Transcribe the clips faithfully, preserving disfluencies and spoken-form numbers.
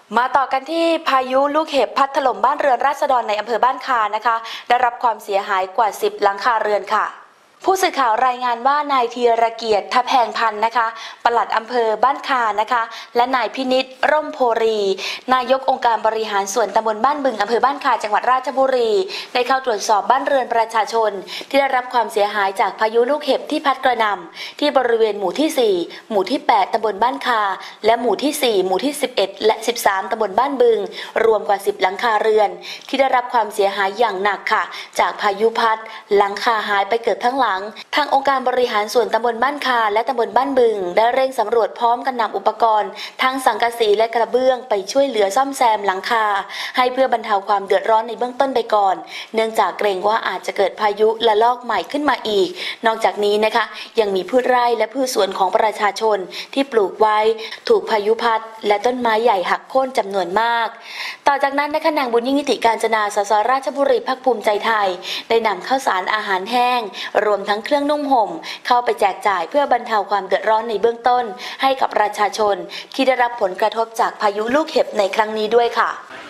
มาต่อกันที่พายุลูกเห็บพัดถล่มบ้านเรือนราษฎรในอำเภอบ้านคานะคะได้รับความเสียหายกว่าสิบหลังคาเรือนค่ะผู้สื่อข่าวรายงานว่านายธีรเกียรติทัพแพงพันธ์นะคะปลัดอำเภอบ้านคานะคะและนายพินิจร่มโพรีนายกองค์การบริหารส่วนตำบลบ้านบึงอำเภอบ้านคาจังหวัดราชบุรีได้เข้าตรวจสอบบ้านเรือนประชาชนที่ได้รับความเสียหายจากพายุลูกเห็บที่พัดกระหน่ำที่บริเวณหมู่ที่สี่หมู่ที่แปดตำบลบ้านคาและหมู่ที่สี่หมู่ที่สิบเอ็ดและสิบสามตำบลบ้านบึงรวมกว่าสิบหลังคาเรือนที่ได้รับความเสียหายอย่างหนักค่ะจากพายุพัดหลังคาหายไปเกือบทั้งหลังทางองค์การบริหารส่วนตำบลบ้านคาและตำบลบ้านบึงได้เร่งสำรวจพร้อมกันนำอุปกรณ์ทั้งสังกะสีและกระเบื้องไปช่วยเหลือซ่อมแซมหลังคาให้เพื่อบรรเทาความเดือดร้อนในเบื้องต้นไปก่อนเนื่องจากเกรงว่าอาจจะเกิดพายุระลอกใหม่ขึ้นมาอีกนอกจากนี้นะคะยังมีพืชไร่และพืชสวนของประชาชนที่ปลูกไว้ถูกพายุพัดและต้นไม้ใหญ่หักโค่นจำนวนมากต่อจากนั้นนะคะนางบุญยิ่งนิติการจนาสสราชบุรีพรรคภูมิใจไทยได้นำข้าวสารอาหารแห้งรวมทั้งเครื่องนุ่งห่มเข้าไปแจกจ่ายเพื่อบรรเทาความเดือดร้อนในเบื้องต้นให้กับประชาชนที่ได้รับผลกระทบจากพายุลูกเห็บในครั้งนี้ด้วยค่ะ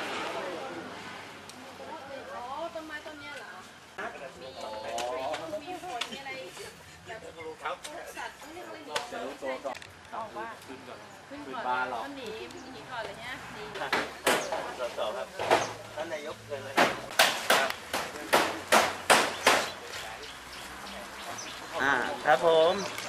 ขึ้นก่อนเขาหนีหนีก่อนเลยเนี่ยหนีสสครับท่านนายกเชิญเลยอ่าครับผม